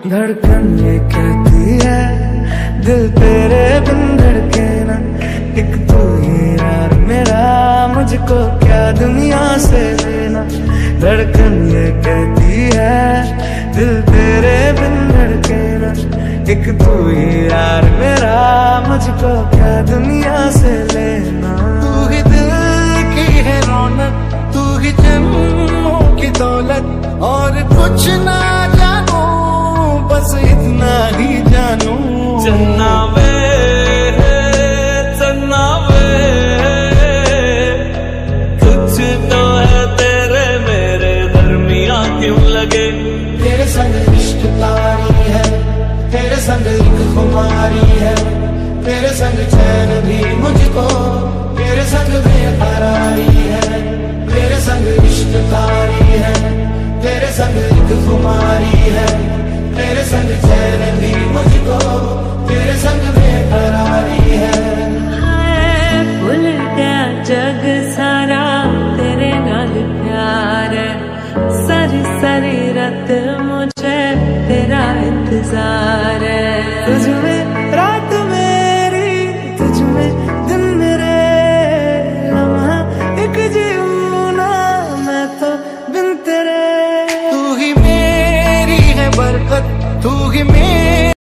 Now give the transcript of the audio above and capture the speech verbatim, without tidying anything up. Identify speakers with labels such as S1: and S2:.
S1: धड़कन ये कहती है दिल तेरे बिन धड़के ना, एक तू ही यार मेरा, मुझको क्या दुनिया से लेना। धड़कन ये कहती है दिल तेरे बिन धड़के ना, एक तू ही यार मेरा, मुझको क्या दुनिया से लेना।
S2: तू ही दिल की है रौनक, तू ही जन्मों की दौलत, और कुछ ना जानू बस इतना ही जानू।
S3: चन्ना वे चन्ना वे, कुछ तो है तेरे मेरे दरमिया क्यों लगे।
S2: तेरे संग इश्क तारी है, तेरे संग एक खुमारी है, तेरे संग चैन भी मुझको, तेरे संग बेकरारी है।